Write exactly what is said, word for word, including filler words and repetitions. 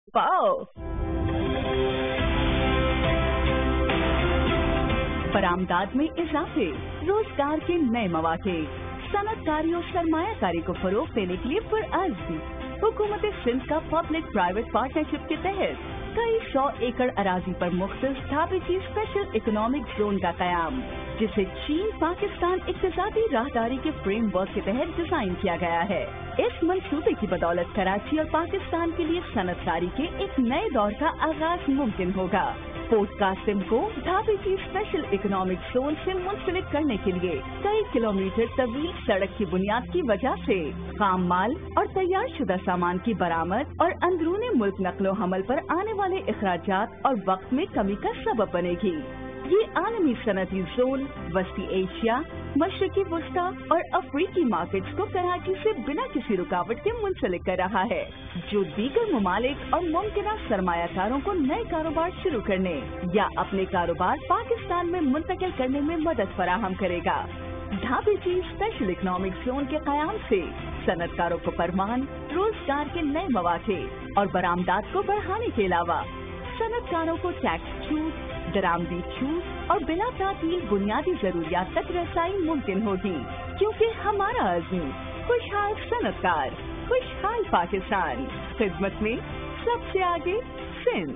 पाओ। बरामदात में इजाफे, रोजगार के नए मौके, सनअतकारी और सरमायाकारी को फरोग देने के लिए पुरअज़्म हुकूमत सिंध का पब्लिक प्राइवेट पार्टनरशिप के तहत कई सौ एकड़ अराजी पर मुख्तस ढाबे की स्पेशल इकोनॉमिक जोन का कयाम, जिसे चीन पाकिस्तान इक्तिसादी राहदारी के फ्रेम वर्क के तहत डिजाइन किया गया है। इस मंसूबे की बदौलत कराची और पाकिस्तान के लिए सनअतकारी के एक नए दौर का आगाज मुमकिन होगा। पोर्ट कासिम को ढाबे की स्पेशल इकोनॉमिक जोन से मुंसलिक करने के लिए कई किलोमीटर तवील सड़क की बुनियाद की वजह से खाम माल और तैयार शुदा सामान की बरामद और अंदरूनी मुल्क नक्लो हमल पर आने वाले अखराजात और वक्त में कमी का सबब बनेगी। ये आलमी सनती जोन वस्ती एशिया, मशरकी वस्ता और अफ्रीकी मार्केट्स को कराची से बिना किसी रुकावट के मुंसलिक कर रहा है, जो दीगर ममालिक और मुमकिन सरमायाकारों को नए कारोबार शुरू करने या अपने कारोबार पाकिस्तान में मुंतकिल करने में मदद फराहम करेगा। ढाबे की स्पेशल इकोनॉमिक जोन के कयाम से सनअतकारों को परमान, रोजगार के नए मौके और बरामदात को बढ़ाने के अलावा सनअतकारों को टैक्स छूट, दरामदी छूट और बिला तातील बुनियादी जरूरियात तक रसाई मुमकिन होगी, क्योंकि हमारा अज़्म खुशहाल सनअतकार, खुशहाल पाकिस्तान। खिदमत में सबसे आगे सिंध।